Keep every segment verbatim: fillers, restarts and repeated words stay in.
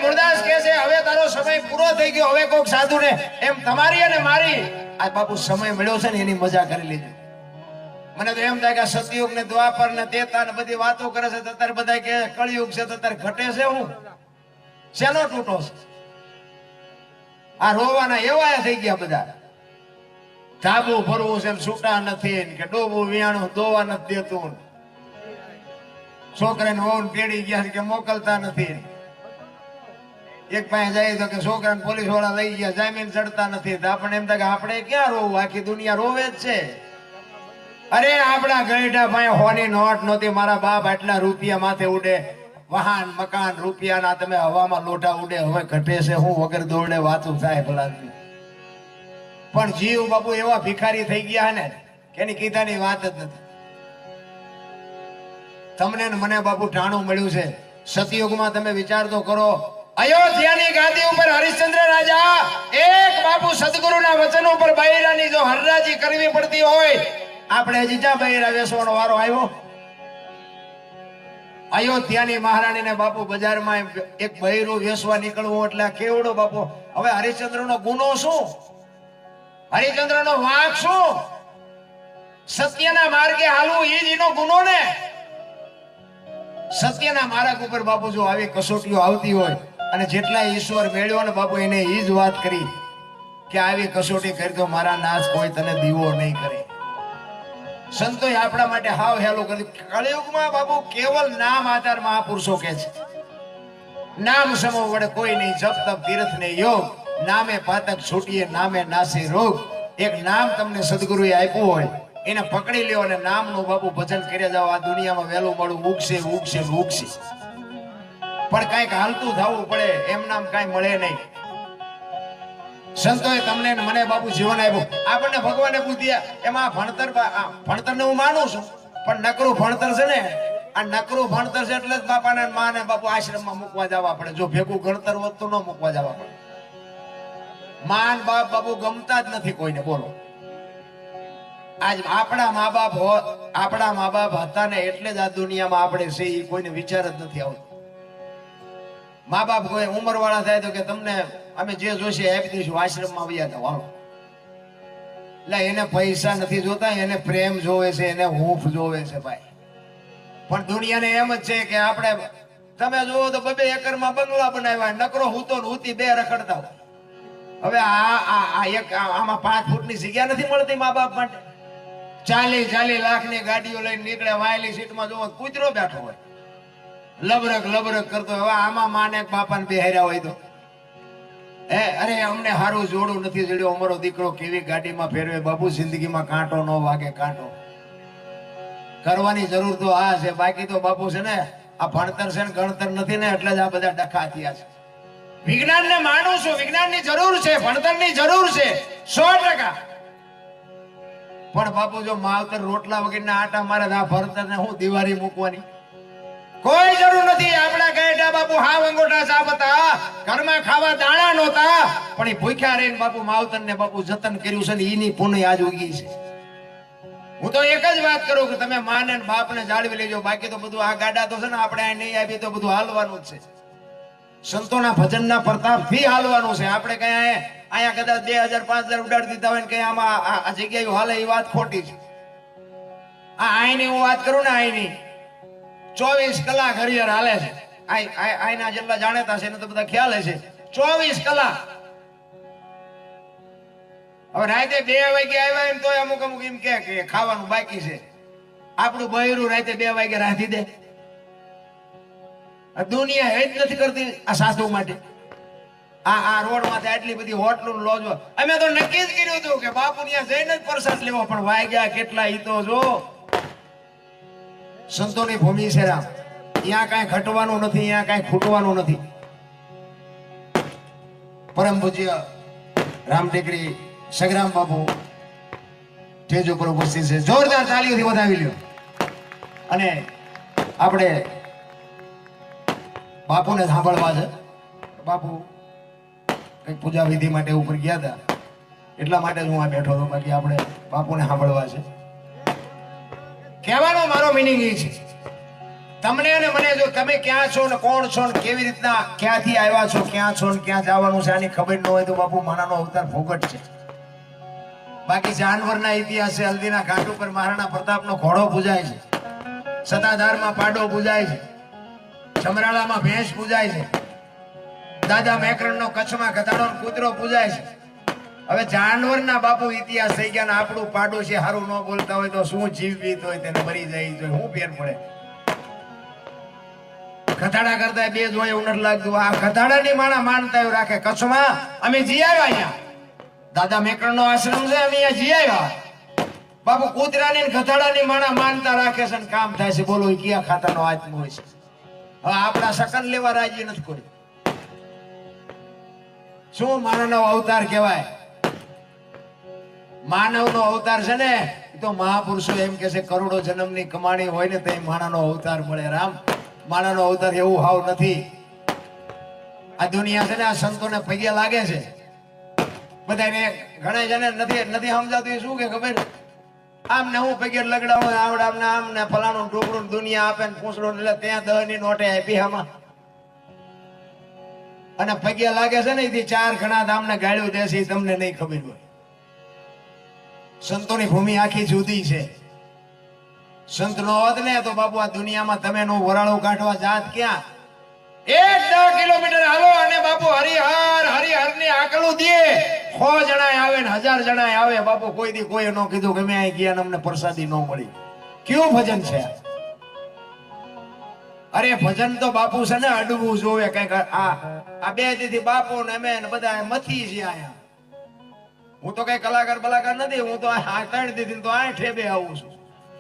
મૂળદાસ કહે છે હવે તારો સમય પૂરો થઈ ગયો, હવે કોઈક સાધુ ને એમ તમારી અને મારી આ બાપુ સમય મળ્યો છે ને એની મજા કરી લેજો. મને તો એમ થાય કે સતયુગ ને દ્વાપર ને તેતા ને બધી વાતો કરે છે, અત્યારે બધા કે કળિયુગ છે, અત્યારે ઘટે છે. હું શેનો તૂટો છે? આ રોવાના એવા થઈ ગયા બધા. ધાબુ ભરવું છે છૂટા નથી કે ડોબું વિયાણું દોવા નથી દેતું, છોકરાને વહુ તેડી ગયા છે કે મોકલતા નથી. એક પાસે જાય તો કે છોકરાને પોલીસ વાળા લઈ ગયા, જામીન ચડતા નથી. આપણને એમ થાય કે આપણે ક્યાં રોવું, આખી દુનિયા રોવે જ છે. અરે આપડા ગઈઢા ભાઈ હોની નોટ નહોતી, મારા બાપ આટલા રૂપિયા માથે ઉડે, વાહન મકાન રૂપિયા ના તમે હવામાં લોઢા ઉડે, હવે ઘટે છે હું વગર દોડે વાતું થાય ભલા. પણ જીવ બાપુ એવા ભિખારી થઈ ગયા ને કે એની કીધાની વાત જ નથી. તમને મને બાપુ ટાણું મળ્યું છે. સતયુગમાં તમે વિચાર તો કરો, અયોધ્યાની ગાદી ઉપર હરિશ્ચંદ્ર રાજા એક બાપુ સદગુરુના વચન ઉપર બૈરાની જો હરરાજી કરવી પડતી હોય, આપણે હજી જા બૈરા વેસવાનો વારો આવ્યો? અયોધ્યાની મહારાણીને બાપુ બજારમાં એક બૈરું વેસવા નીકળવું એટલે કેવડો બાપુ. હવે હરિશ્ચંદ્રનો ગુનો શું? હરિશ્ચંદ્રનો વાંક શું? સત્યના માર્ગે હાલવું એ જ એનો ગુનો ને. સત્યના માર્ગ ઉપર બાપુ જો આવી કસોટીઓ આવતી હોય, અને જેટલા ઈશ્વર મેળ્યો ને બાપુ એને એ જ વાત કરી કે આવી કસોટી કરી તો મારા નાશ કોઈ તને દીવો નહીં કરે. સંતોએ આપણા માટે હાવ હેલું કર્યું. કળિયુગમાં બાપુ કેવલ નામ આધાર મહાપુરુષો કે છે, નામ સમૂહ વડે કોઈ નહીં, જપ તપ તીર્થ ને યોગ, નામે પાતક છૂટીએ નામે નાસી રોગ. એક નામ તમને સદગુરુએ આપ્યું હોય એને પકડી લ્યો અને નામનું બાપુ ભજન કર્યા જાઓ. આ દુનિયામાં વહેલું મળું ઉગશે ઉગશે ઉગશે, પણ કઈક હાલતું થવું પડે, એમ નામ કઈ મળે નહીં. સંતોએ તમને મને બાપુ જીવન આપ્યું, આપણને ભગવાને બુદ્ધિ એમાં ભણતર ભણતર ને હું માનું છું, પણ નકરું ભણતર છે ને, આ નકરું ભણતર છે એટલે જ બાપાને માને બાપુ આશ્રમમાં મૂકવા જવા પડે. જો ભેગું ગણતર હોત તો ન મૂકવા જવા પડે. માન બાપ બાપુ ગમતા જ નથી કોઈને. બોલો, આજ આપણા મા બાપ આપણા મા બાપ હતા ને એટલે જ આ દુનિયામાં આપણે છે એ કોઈને વિચાર જ નથી આવતો. મા બાપ કોઈ ઉંમર વાળા થાય તો કે તમને અમે જે જોશે આપી દઈશું, આશ્રમમાં આવ્યા હતા વાળો. એટલે એને પૈસા નથી જોતા, એને પ્રેમ જોવે છે, એને હૂંફ જોવે છે ભાઈ. પણ દુનિયાને એમ જ છે કે આપણે તમે જોવો તો બબે એકરમાં બંગલા બનાવ્યા, નકરો હૂતો ને હૂતી બે રખડતા. હવે આ એક આમાં પાંચ ફૂટની જગ્યા નથી મળતી મા બાપ માટે. ચાલીસ ચાલીસ લાખ ની ગાડીઓ લઈને નીકળે, વાયેલી સીટમાં જોવો કૂતરો બેઠો હોય, લબરક લબરક કરતો. હવે આમાં માને બાપાને બેહાર્યા હોય તો હે અરે અમને સારું જોડું નથી જડ્યો, અમારો દીકરો કેવી ગાડીમાં ફેરવે. બાપુ જિંદગીમાં કાંટો ન વાગે, કાંટો કરવાની જરૂર તો આ છે. બાકી તો બાપુ છે ને આ ભણતર છે ને ગણતર નથી ને એટલે જ આ બધા ડખા થયા છે. વિજ્ઞાન ને માનું છું, વિજ્ઞાન ની જરૂર છે, ભણતર ની જરૂર છે સો ટકા. પણ બાપુ જો માવતર રોટલા વગરના આટા મારે આ ભણતર ને હું દિવાળી મૂકવાની કોઈ જરૂર નથી. આપણા ગયેટા બાપુ હાવ અંગોઠા સાપ હતા, ઘરમાં ખાવા દાણા નહોતા, પણ એ ભૂખ્યા રહીને બાપુ માવતર ને બાપુ જતન કર્યું છે ને એની પુણ્ય આજ ઉગી છે. હું તો એક જ વાત કરું કે તમે માને ને બાપ ને જાળવી લેજો. બાકી તો બધું આ ગાડા તો છે ને આપણે નહીં આપીએ તો બધું હાલવાનું જ છે. સંતોના ભજનના પ્રતાપ થી હાલવાનું છે. આપણે કઈ અહીંયા કદાચ બે હજાર પાંચ હજાર ઉડાડી દીધા હોય ને કઈ આમાં આ જગ્યાએ હાલે એ વાત ખોટી છે. આ આઈની હું વાત કરું ને, આઈની ચોવીસ કલાક હરિહર હાલે છે. આઈના જેટલા જાણેતા છે એને તો બધા ખ્યાલ છે. ચોવીસ કલાક. હવે રાતે બે વાગે આવ્યા એમ તો અમુક અમુક એમ કે ખાવાનું બાકી છે. આપણું બહેરું રાતે બે વાગે રાંધી દે. દુનિયા હેજ નથી કરતી આ સાધુ માટે. આ આ રોડ માંથી આટલી બધી હોટલું લોજો. અમે તો નક્કી જ કર્યું હતું કે બાપુ ત્યાં જઈને જ પ્રસાદ લેવો, પણ વાગ્યા કેટલા ઈ તો જો. સંતોની ભૂમિ છે રામ, ત્યાં કઈ ઘટવાનું નથી, ત્યાં કઈ ખૂટવાનું નથી. પરમ પૂજ્ય રામ ટેકરી સગરામ બાપુ સ્ટેજ ઉપર ઉપસ્થિત છે. જોરદાર તાળીઓથી વધાવી લ્યો. અને આપણે બાપુને સાંભળવા છે. બાપુ કઈક પૂજા વિધિ માટે ઉપર ગયા હતા એટલા માટે હું આ બેઠો હતો. બાકી આપણે બાપુને સાંભળવા છે. કહેવાનો મારો મિનિંગ એ છે તમને અને મને જો તમે ક્યાં છો ને કોણ છો ને કેવી રીતના ક્યાંથી આવ્યા છો, ક્યાં છો ને ક્યાં જવાનું છે આની ખબર ન હોય તો બાપુ માણાનો અવતાર ફોગટ છે. બાકી જાનવરના ઇતિહાસે હલ્દીના ઘાટ ઉપર મહારાણા પ્રતાપનો ઘોડો પૂજાય છે, સતાધારમાં પાડો પૂજાય છે, સમરાળામાં ભેંસ પૂજાય છે, દાદા મેકરણનો કચ્છમાં ગધાડો કૂતરો પૂજાય છે. હવે જાનવરના બાપુ ઇતિહાસ થઈ ગયા ને આપણું પાડોશી હારું ન બોલતા હોય તો શું જીવવીત હોય તેને મરી જાય તો શું ફેર પડે? ગધાડા કરતા બે જ હોય એવું નથી લાગતું. આ ગધાડાની માણા માનતા એવું રાખે. કચ્છમાં અમે જી આવ્યા, અહીંયા દાદા મેકરણનો આશ્રમ છે, અમે અહીંયા જી આવ્યા. બાપુ કૂતરાની ગધાડાની માણા માનતા રાખે છે ને કામ થાય છે. બોલો કયા ખાતાનો આત્મો હોય છે? હવે આપણા સકન લેવા રાજી નથી કોઈ. શું માનવનો અવતાર કહેવાય? માનવનો અવતાર છે ને તો મહાપુરુષો એમ કે છે કરોડો જન્મની કમાણી હોય ને તો માણાનો અવતાર મળે. રામ, માણાનો અવતાર એવું હાવ નથી. આ દુનિયા છે ને આ સંતોને પગે લાગે છે બધાને. ઘણા જણે નથી નથી સમજાતું. એ શું કે ખબર? આમ ને હું પગે લગડાવું આવડામ ને આમ ને ફલાણું ટોકરું દુનિયા આપે ને પૂછડો એટલે ત્યાં દહ ની નોટે આપી આમાં. અને પગે લાગે છે ને એથી ચાર ઘણા ધામને ગાળ્યું દેશે તમને નહીં ખબર હોય. સંતોની ભૂમિ આખી જુદી છે. સંત નો હોત ને તો બાપુ આ દુનિયામાં તમે નો વરાળો કાઢવા જાત ક્યાં? એક દસ કિલોમીટર હાલો અને બાપુ હરિહર હરિહર ની આકલું દે. સો જણા આવે ને હજાર જણા આવે બાપુ. કોઈ દી કોઈ ન કીધું કે મેં ગયા ને અમને પ્રસાદી ન મળી. કેવું ભજન છે? અરે ભજન તો બાપુ છે ને અડવું જોવે કઈક. આ આ બે દીથી બાપુ ને અમે બધા મથી છે આયા. હું તો કઈ કલાકાર બલાકાર નથી. હું તો આ ત્રણ દીધી તો આ ઠેબે આવું છું.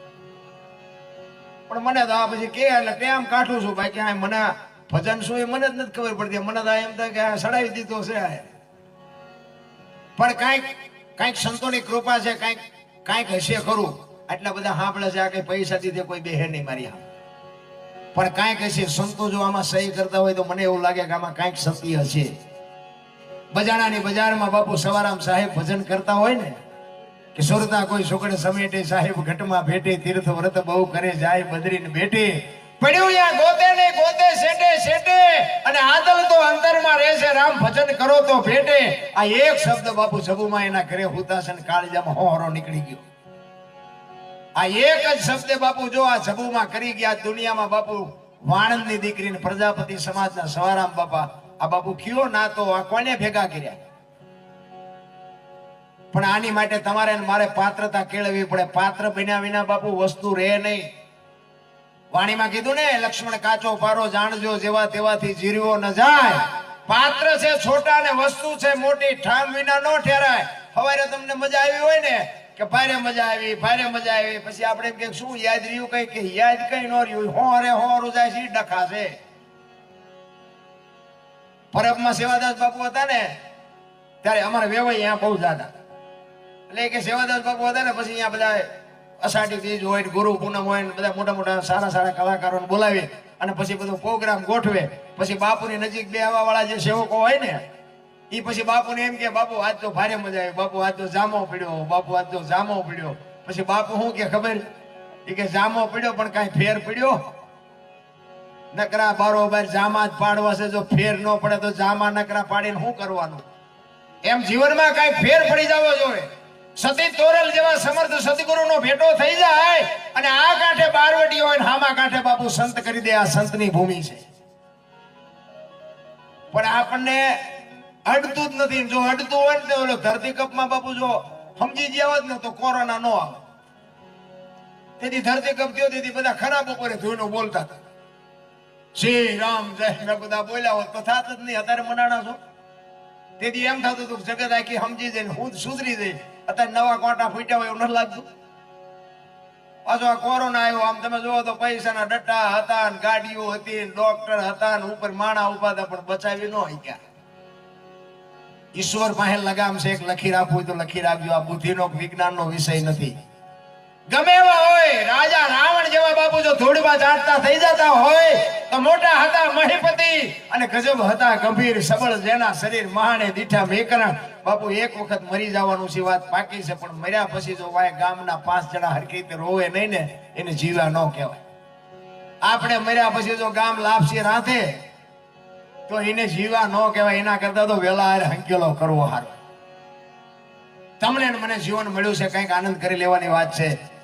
પણ મને તો આ પછી કે એટલે કેમ કાઢું છું બાકી આ મને ભજન શું એ મને જ નથી ખબર પડતી. મને તો એમ થાય કે સડાવી દીધો છે. પણ કાંઈક કાંઈક સંતોની કૃપા છે, કાંઈક કાંઈક હશે ખરું. આટલા બધા સાંભળે છે. આ કઈ પૈસા દીધે કોઈ બેહે નહીં મારી આમ. પણ કાંઈક હશે. સંતો જો આમાં સહી કરતા હોય તો મને એવું લાગે કે આમાં કાંઈક સત્ય હશે. બજાણાની બજારમાં બાપુ સવારામ સાહેબ ભજન કરતા હોય ને કે સુરતા કોઈ સુકડે સમેટે સાહેબ ઘટમાં ભેટે તીર્થ વ્રત બહુ કરે જાય બદરીને ભેટે પડ્યું યા ગોતે ને ગોતે સેટે સેટે અને આદલ તો અંતરમાં રહેશે રામ ભજન કરો તો ભેટે. આ એક શબ્દ બાપુ જબુમાં એના ઘરે હુતાશે ને કાળજામાં હોરો નીકળી ગયો. આ એક જ શબ્દ બાપુ જો આ જબુમાં કરી ગયા દુનિયામાં બાપુ વાણંદની દીકરીને પ્રજાપતિ સમાજના સવારામ બાપા આ બાપુ કયો ના તો આ કોને ભેગા કર્યા? પણ આની માટે તમારે મારે પાત્રતા કેળવવી પડે. પાત્ર બન્યા વિના બાપુ વસ્તુ રહે નહીં. વાણીમાં કીધું ને લક્ષ્મણ કાચો પારો જાણજો જેવા તેવાથી જીરવો ન જાય. પાત્ર છે છોટા ને વસ્તુ છે મોટી. ઠામ વિના નો ઠેરાય. સવારે તમને મજા આવી હોય ને કે ભારે મજા આવી ભારે મજા આવી પછી આપણે એમ કે શું યાદ રહ્યું કઈ કે યાદ કઈ ન રહ્યું. હોરે હોરું જાય છે ડખા છે. પરબમાં સેવાદાસ બાપુ હતા ને ત્યારે અમારે વેવાઈ અહીંયા બહુ જાતા. એટલે કે સેવાદાસ બાપુ હતા ને પછી અહીંયા બધા અષાઢી બીજ હોય ગુરુ પૂનમ હોય બધા મોટા મોટા સારા સારા કલાકારોને બોલાવી અને પછી બધો પ્રોગ્રામ ગોઠવે. પછી બાપુની નજીક બે આવવા વાળા જે સેવકો હોય ને એ પછી બાપુને એમ કે બાપુ આજ તો ભારે મજા આવી, બાપુ આજ તો જામો પડ્યો, બાપુ આજ તો જામો પડ્યો. પછી બાપુ શું કે ખબર? એ કે જામો પડ્યો પણ કઈ ફેર પડ્યો? નકરા બારોબાર જામા જ પાડવા છે. જો ફેર ન પડે તો જામા નકરા પાડીને શું કરવાનું? એમ જીવનમાં કઈ ફેર પડી જવો જોઈએ. સતી તોરલ જેવા સમર્થ સદગુરુનો ભેટો થઈ જાય અને આ કાંઠે બારવટી હોય ને હામા કાંઠે બાપુ સંત કરી દે. આ સંતની ભૂમિ છે. પણ આપણને અડતું જ નથી. જો અડતું હોય ને તો ધરતી કપમાં બાપુ જો સમજી ગયા હોત ને તો કોરોના નો આવે. તેથી ધરતી કપ થયો તેથી બધા ખરાબ ઉપર ધોઈને બોલતા હતા. શ્રી રામ જય બધા બોલ્યા હોત તો થાત જ નહીં. અત્યારે મનાણા છો તેથી એમ થતું હતું જગત આખી સમજી જાય હું સુધરી જાય. અત્યારે નવા કોટા ફૂટ્યા હોય એવું નથી લાગતું. પાછો આ કોરોના આવ્યો આમ તમે જોવો તો પૈસાના ડટ્ટા હતા, ગાડીઓ હતી, ડોક્ટર હતા, ઉપર માણા ઉભા હતા પણ બચાવી ન શક્યા. ઈશ્વર પાસે લગામ છે. એક લખી રાખવું હોય તો લખી રાખજો. આ બુદ્ધિનો વિજ્ઞાનનો વિષય નથી. ગમે એવા હોય રાજા રાવણ જેવા બાપુ જો ધૂળમાં ચાટતા થઈ જતા હોય તો મોટા હતા મહિપતિ અને ગજબ હતા ગંભીર સબળ જેના શરીર મહાને દીઠા મેકરણ. બાપુ એક વખત મરી જવાનું છે વાત પાકી છે પણ મર્યા પછી જો વાય ગામના પાંચ જણા હરખી રીતે રોવે નહીં ને એને જીવા ન કહેવાય. આપણે મર્યા પછી જો ગામ લાપસી રાંધે તો એને જીવા ન કહેવાય, એના કરતા તો વેલા હારે હંકેલો કરવો હારો. તમને મને જીવન મળ્યું છે, કંઈક આનંદ કરી લેવાની વાત છે.